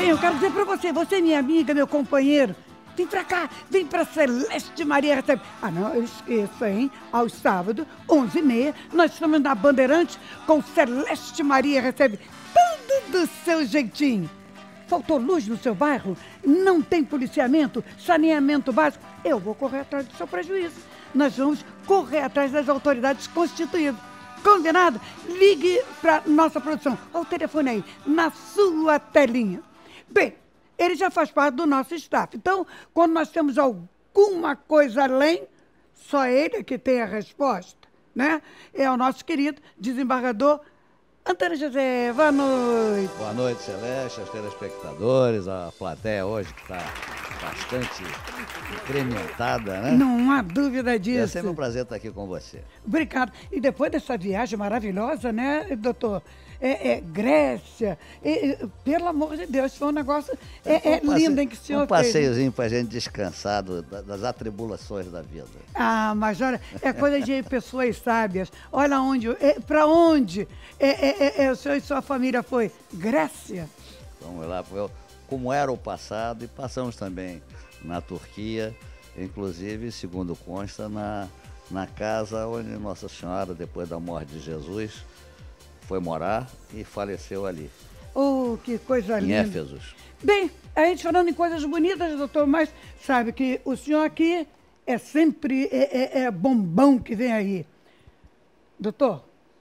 Bem, eu quero dizer pra você, você é minha amiga, meu companheiro. Vem pra cá, vem pra Celeste Maria Recebe. Ah, não, eu esqueço, hein? Aos sábados, 11h30, nós estamos na Bandeirante com Celeste Maria Recebe. Tudo do seu jeitinho. Faltou luz no seu bairro? Não tem policiamento? Saneamento básico? Eu vou correr atrás do seu prejuízo. Nós vamos correr atrás das autoridades constituídas. Combinado? Ligue para nossa produção. Olha o telefone aí, na sua telinha. Bem, ele já faz parte do nosso staff. Então, quando nós temos alguma coisa além, só ele que tem a resposta, né? É o nosso querido desembargador Antônio José. Boa noite. Boa noite, Celeste, aos telespectadores, a plateia hoje que está bastante incrementada, né? Não há dúvida disso. É sempre um prazer estar aqui com você. Obrigado. E depois dessa viagem maravilhosa, né, doutor? Grécia, pelo amor de Deus, foi um negócio lindo, hein, que o senhor fez. Um passeiozinho para a gente descansar das atribulações da vida. Ah, mas olha, é coisa de pessoas sábias. Olha onde, para onde o senhor e sua família foi? Grécia? Vamos lá, como era o passado, e passamos também na Turquia, inclusive, segundo consta, na casa onde Nossa Senhora, depois da morte de Jesus, foi morar e faleceu ali. Oh, que coisa linda. Em Éfesos. Bem, a gente falando em coisas bonitas, doutor, mas sabe que o senhor aqui é sempre bombom que vem aí. Doutor,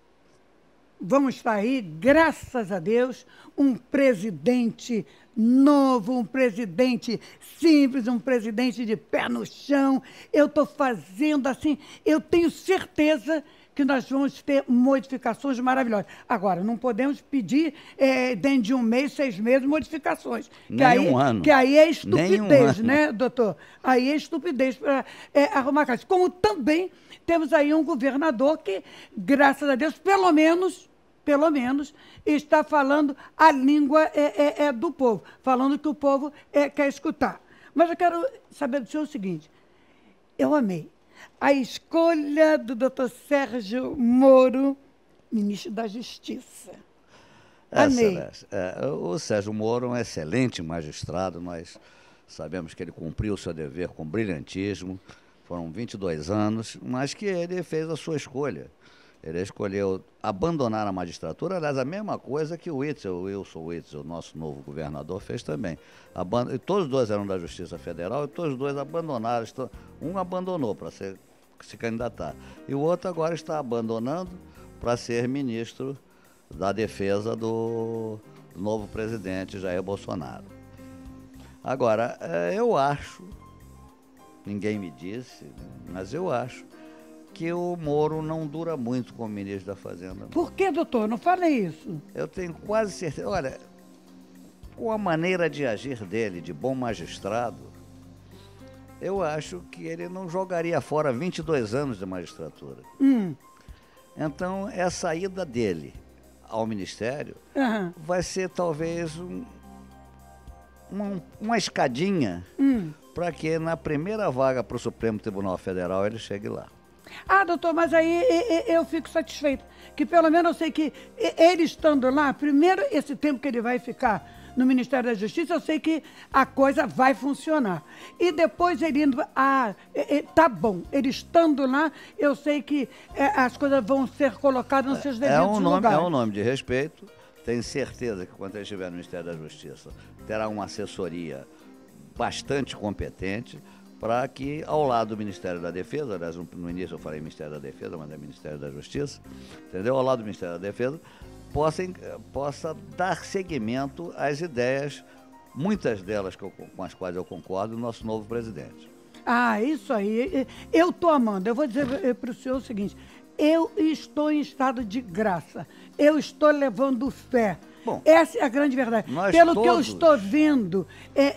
vamos estar aí, graças a Deus, um presidente novo, um presidente simples, um presidente de pé no chão. Eu estou fazendo assim, eu tenho certeza que nós vamos ter modificações maravilhosas. Agora, não podemos pedir dentro de 1 mês, 6 meses, modificações. Nem um ano. Que aí é estupidez, né, doutor? Aí é estupidez para arrumar casa. Como também temos aí um governador que, graças a Deus, pelo menos, está falando a língua do povo, falando o que o povo quer escutar. Mas eu quero saber do senhor o seguinte, eu amei a escolha do doutor Sérgio Moro, ministro da Justiça. Amei. Celeste, o Sérgio Moro é um excelente magistrado, nós sabemos que ele cumpriu o seu dever com brilhantismo, foram 22 anos, mas que ele fez a sua escolha. Ele escolheu abandonar a magistratura, aliás, a mesma coisa que o Wilson Witzel, nosso novo governador, fez também. E todos os dois eram da Justiça Federal e todos os dois abandonaram. Um abandonou para se candidatar e o outro agora está abandonando para ser ministro da Defesa do novo presidente Jair Bolsonaro. Agora, eu acho, ninguém me disse, mas eu acho que o Moro não dura muito como ministro da Fazenda. Por que, doutor? Não fale isso. Eu tenho quase certeza. Olha, com a maneira de agir dele, de bom magistrado, eu acho que ele não jogaria fora 22 anos de magistratura. Então, essa ida dele ao Ministério vai ser talvez uma escadinha para que na primeira vaga para o Supremo Tribunal Federal ele chegue lá. Ah, doutor, mas aí eu fico satisfeito, que pelo menos eu sei que ele estando lá, primeiro esse tempo que ele vai ficar no Ministério da Justiça, eu sei que a coisa vai funcionar. E depois ele indo, tá bom, ele estando lá, eu sei que as coisas vão ser colocadas nos seus devidos lugares. É um nome de respeito, tenho certeza que quando ele estiver no Ministério da Justiça, terá uma assessoria bastante competente, para que, ao lado do Ministério da Defesa, aliás, no início eu falei Ministério da Defesa, mas é Ministério da Justiça, entendeu? Ao lado do Ministério da Defesa, possa dar seguimento às ideias, muitas delas com as quais eu concordo, do nosso novo presidente. Ah, isso aí, eu estou amando. Eu vou dizer para o senhor o seguinte, eu estou em estado de graça, eu estou levando fé. Bom, essa é a grande verdade. Pelo que eu estou vendo,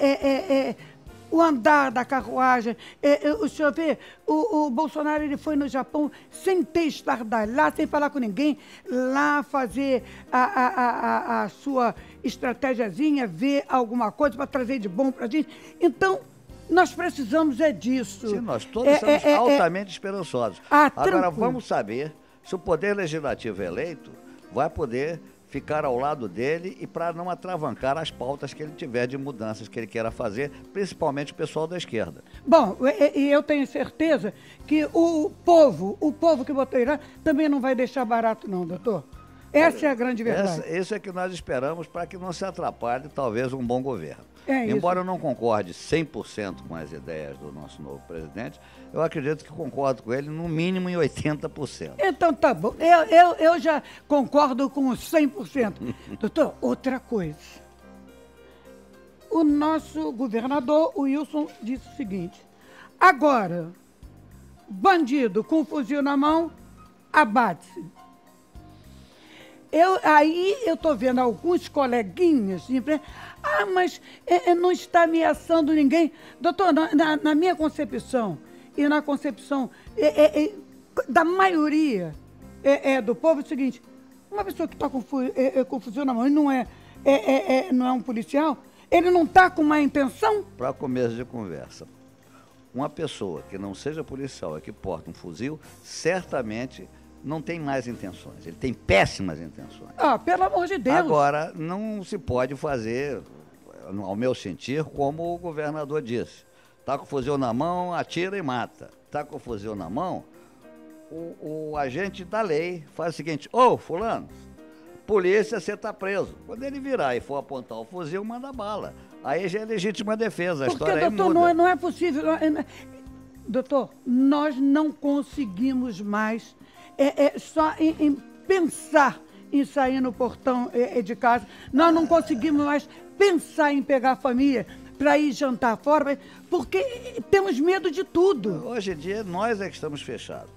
o andar da carruagem, o senhor vê, o Bolsonaro ele foi no Japão sem ter estardalho lá, sem falar com ninguém, lá fazer a sua estratégiazinha, ver alguma coisa para trazer de bom para a gente. Então, nós precisamos disso. Sim, nós todos estamos altamente esperançosos. Agora, vamos saber se o Poder Legislativo eleito vai poder ficar ao lado dele e para não atravancar as pautas que ele tiver de mudanças que ele queira fazer, principalmente o pessoal da esquerda. Bom, e eu tenho certeza que o povo que votou Irã também não vai deixar barato não, doutor. Essa é a grande verdade. Isso é que nós esperamos para que não se atrapalhe, talvez, um bom governo. isso. Embora eu não concorde 100% com as ideias do nosso novo presidente, eu acredito que concordo com ele no mínimo em 80%. Então tá bom, eu já concordo com 100%. Doutor, outra coisa. O nosso governador, o Wilson, disse o seguinte: agora, bandido com fuzil na mão, abate-se. Aí eu estou vendo alguns coleguinhas de imprensa, mas não está ameaçando ninguém. Doutor, na minha concepção e na concepção da maioria do povo, é o seguinte: uma pessoa que está com fuzil na mão e não é um policial, ele não está com má intenção? Para começo de conversa, uma pessoa que não seja policial e que porta um fuzil, certamente não tem más intenções, ele tem péssimas intenções. Pelo amor de Deus. Agora, não se pode fazer, ao meu sentir, como o governador disse. Está com o fuzil na mão, atira e mata. Está com o fuzil na mão, o agente da lei faz o seguinte: fulano, polícia, você está preso. Quando ele virar e for apontar o fuzil, manda bala. Aí já é legítima defesa, a história aí doutor, muda. Não é possível. Doutor, nós não conseguimos mais só em pensar em sair no portão de casa. Nós não conseguimos mais pensar em pegar a família para ir jantar fora, porque temos medo de tudo. Hoje em dia, nós é que estamos fechados.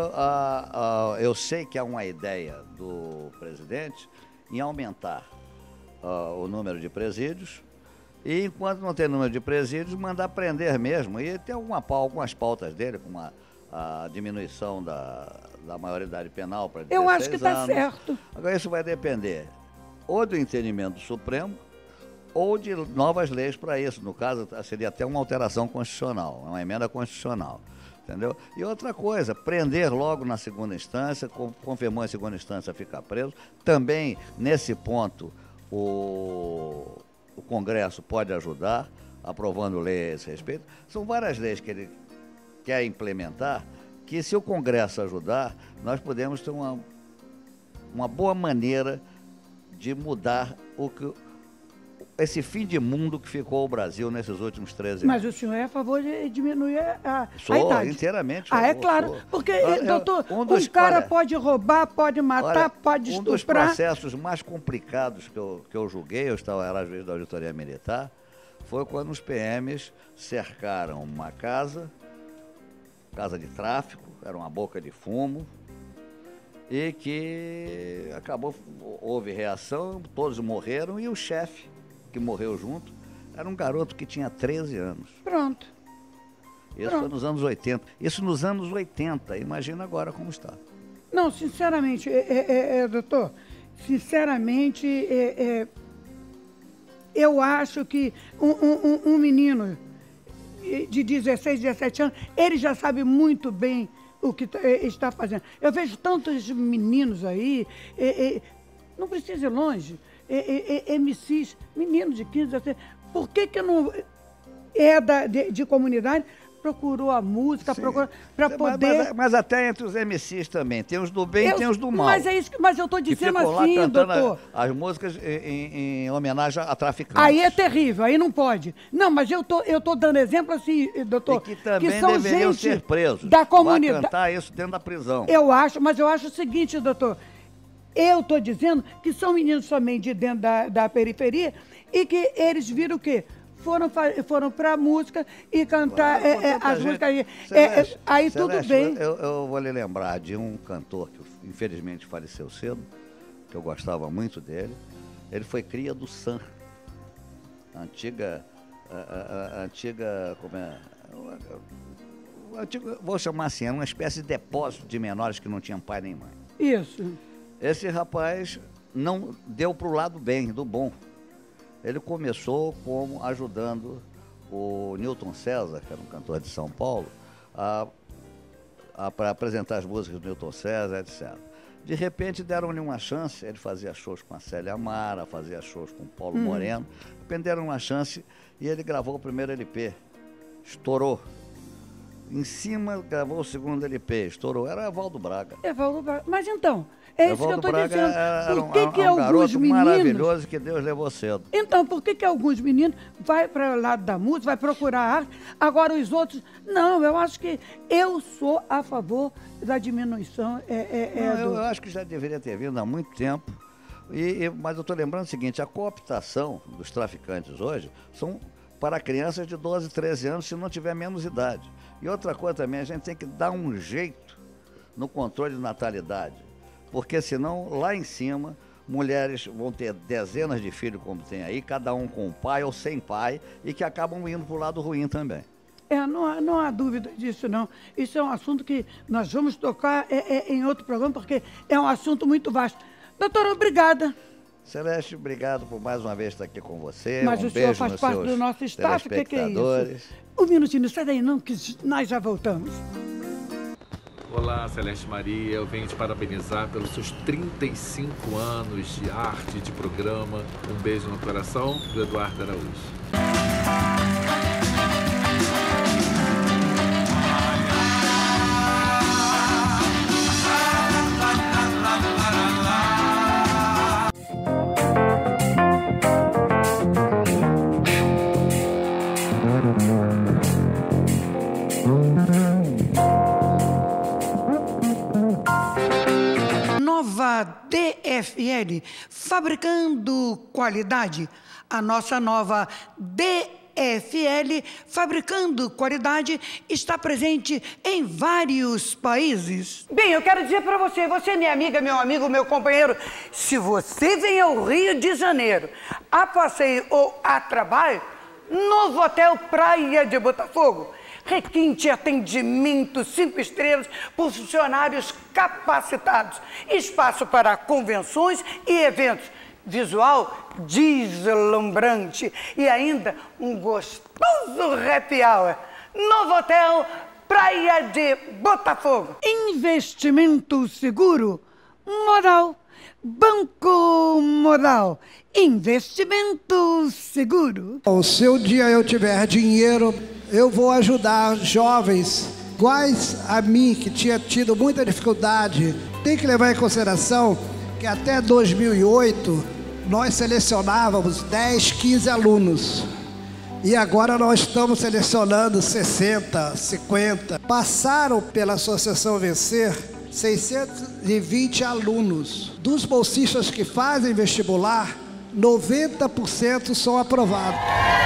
Eu sei que há uma ideia do presidente em aumentar o número de presídios e, enquanto não tem número de presídios, mandar prender mesmo. E tem algumas pautas dele, como a diminuição da maioridade penal para 16 anos. Eu acho que está certo. Agora, isso vai depender ou do entendimento do Supremo ou de novas leis para isso. No caso, seria até uma alteração constitucional, uma emenda constitucional. Entendeu? E outra coisa, prender logo na segunda instância, confirmou em segunda instância ficar preso. Também, nesse ponto, o Congresso pode ajudar, aprovando lei a esse respeito. São várias leis que ele quer implementar, que se o Congresso ajudar, nós podemos ter uma boa maneira de mudar esse fim de mundo que ficou o Brasil nesses últimos 13 anos. Mas o senhor é a favor de diminuir a Sou idade? Inteiramente. É claro. Porque, doutor, um cara pode roubar, pode matar, pode estuprar. Um dos processos mais complicados que eu julguei, era juiz da auditoria militar, foi quando os PMs cercaram uma casa de tráfico, era uma boca de fumo, e que houve reação, todos morreram, e o chefe, que morreu junto, era um garoto que tinha 13 anos. Pronto. Isso foi nos anos 80. Isso nos anos 80, imagina agora como está. Não, sinceramente, doutor, eu acho que um menino de 16, 17 anos, ele já sabe muito bem o que está fazendo. Eu vejo tantos meninos aí, não precisa ir longe, MCs, meninos de 15, 16, por que não de comunidade, procurou a música, procurou para poder... Mas até entre os MCs também, tem os do bem e tem os do mal. Mas eu estou dizendo assim, doutor. As músicas em homenagem a traficantes. Aí é terrível, aí não pode. Não, mas eu tô dando exemplo assim, doutor. E que também que são deveriam gente ser presos. Da comunidade. Vai cantar isso dentro da prisão. Mas eu acho o seguinte, doutor. Eu estou dizendo que são meninos também de dentro da periferia e que eles viram o quê? Foram para a música e cantar as músicas aí. Aí Celeste, tudo bem. Eu vou lhe lembrar de um cantor que infelizmente faleceu cedo, que eu gostava muito dele. Ele foi cria do Sam, antiga, como é? Vou chamar assim, era uma espécie de depósito de menores que não tinham pai nem mãe. Isso. Esse rapaz não deu para o lado bem, do bom. Ele começou como ajudando o Newton César, que era um cantor de São Paulo, para apresentar as músicas do Newton César, etc. De repente deram-lhe uma chance, ele fazia shows com a Célia Amara, fazia shows com o Paulo Moreno, deram uma chance e ele gravou o primeiro LP, estourou. Em cima gravou o segundo LP, estourou, era Evaldo Braga. Evaldo Braga, mas então, é isso que eu estou dizendo. Era por que um garoto maravilhoso que Deus levou cedo. Então, por que alguns meninos vai para o lado da música, vai procurar arte, agora os outros... Não, eu acho que eu sou a favor da diminuição. Eu acho que já deveria ter vindo há muito tempo. Mas eu estou lembrando o seguinte, a cooptação dos traficantes hoje são para crianças de 12, 13 anos, se não tiver menos idade. E outra coisa também, a gente tem que dar um jeito no controle de natalidade. Porque senão, lá em cima, mulheres vão ter dezenas de filhos, como tem aí, cada um com pai ou sem pai, e que acabam indo para o lado ruim também. Não há dúvida disso, não. Isso é um assunto que nós vamos tocar em outro programa, porque é um assunto muito vasto. Doutora, obrigada. Celeste, obrigado por mais uma vez estar aqui com você. Mas o senhor faz parte do nosso staff, o que é isso? Um minutinho, sai daí não, que nós já voltamos. Olá, Celeste Maria, eu venho te parabenizar pelos seus 35 anos de arte, de programa. Um beijo no coração, do Eduardo Araújo. DFL, fabricando qualidade. A nossa nova DFL, fabricando qualidade, está presente em vários países. Bem, eu quero dizer para você, minha amiga, meu amigo, meu companheiro, se você vem ao Rio de Janeiro a passeio ou a trabalho, Novo Hotel Praia de Botafogo, requinte atendimento 5 estrelas por funcionários capacitados, espaço para convenções e eventos, visual deslumbrante e ainda um gostoso happy hour. Novo Hotel Praia de Botafogo. Investimento seguro, Modal, Banco Modal, investimento seguro. Se um dia eu tiver dinheiro, eu vou ajudar jovens iguais a mim, que tinha tido muita dificuldade. Tem que levar em consideração que até 2008 nós selecionávamos 10, 15 alunos. E agora nós estamos selecionando 60, 50. Passaram pela Associação Vencer 620 alunos. Dos bolsistas que fazem vestibular, 90% são aprovados.